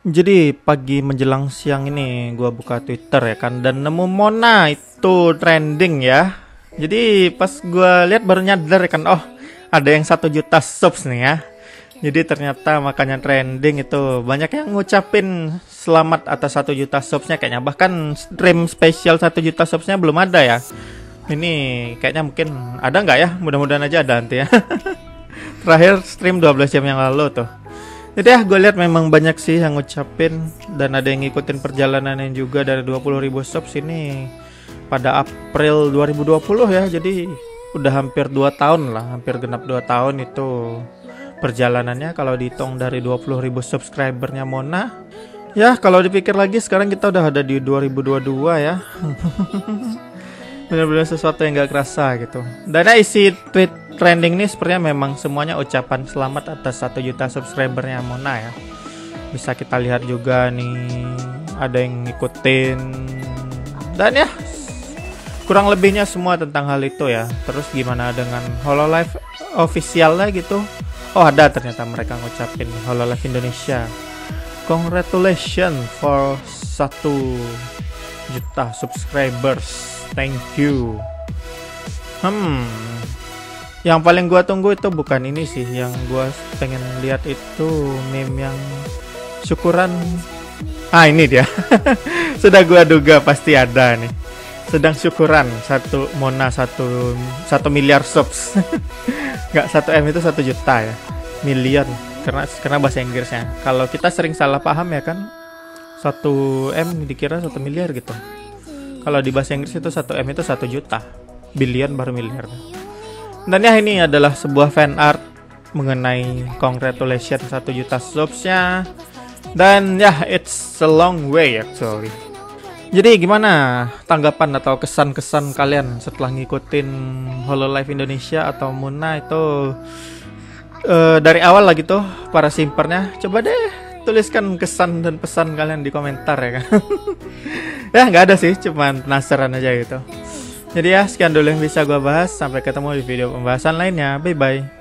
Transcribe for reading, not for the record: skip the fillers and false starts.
Jadi pagi menjelang siang ini gua buka Twitter ya kan dan nemu Mona itu trending ya. Jadi pas gua lihat baru nyadar ya kan, oh ada yang 1 juta subs nih ya. Jadi ternyata makanya trending itu banyak yang ngucapin selamat atas 1 juta subsnya kayaknya. Bahkan stream spesial 1 juta subsnya belum ada ya. Ini kayaknya mungkin ada nggak ya? Mudah-mudahan aja ada nanti ya. Terakhir stream 12 jam yang lalu tuh. Jadi ya gue lihat memang banyak sih yang ngucapin dan ada yang ngikutin perjalanannya juga dari 20.000 subs ini pada April 2020 ya. Jadi udah hampir 2 tahun lah, hampir genap 2 tahun itu perjalanannya kalau dihitung dari 20.000 subscribernya Mona. Ya kalau dipikir lagi sekarang kita udah ada di 2022 ya. Benar-benar sesuatu yang gak kerasa gitu. Dan isi tweet trending ini sepertinya memang semuanya ucapan selamat atas 1 juta subscribernya Mona ya. Bisa kita lihat juga nih ada yang ngikutin. Dan ya kurang lebihnya semua tentang hal itu ya. Terus gimana dengan Hololive officialnya gitu. Oh ada ternyata mereka ngucapin Hololive Indonesia. Congratulations for 1 juta subscribers. Thank you. Yang paling gua tunggu itu bukan ini sih. Yang gua pengen lihat itu meme yang syukuran. Ini dia. Sudah gua duga pasti ada nih. Sedang syukuran Mona 1 miliar subs. Nggak 1 M itu 1 juta ya. Million karena bahasa Inggrisnya. Kalau kita sering salah paham ya kan. 1 M dikira 1 miliar gitu. Kalau di bahasa Inggris itu 1 M itu 1 juta. Billion baru miliar. Dan ya ini adalah sebuah fan art mengenai congratulations 1 juta subsnya. Dan ya it's a long way actually. Jadi gimana tanggapan atau kesan-kesan kalian setelah ngikutin Hololive Indonesia atau Mona itu dari awal lah gitu para simpernya? Coba deh tuliskan kesan dan pesan kalian di komentar ya kan. Ya nggak ada sih, cuman penasaran aja gitu. Jadi ya sekian dulu yang bisa gue bahas. Sampai ketemu di video pembahasan lainnya. Bye bye.